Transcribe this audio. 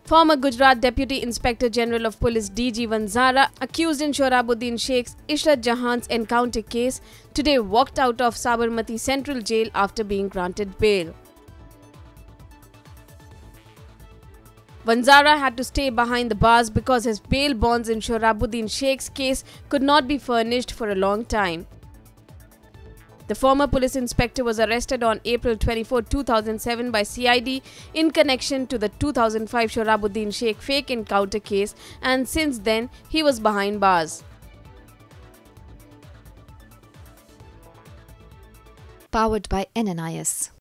Former Gujarat Deputy Inspector General of Police DG Vanzara, accused in Sohrabuddin Sheikh's Ishrat Jahan's encounter case, today walked out of Sabarmati Central Jail after being granted bail. Vanzara had to stay behind the bars because his bail bonds in Sohrabuddin Sheikh's case could not be furnished for a long time. The former police inspector was arrested on April 24, 2007 by CID in connection to the 2005 Sohrabuddin Sheikh fake encounter case, and since then he was behind bars. Powered by NNIS.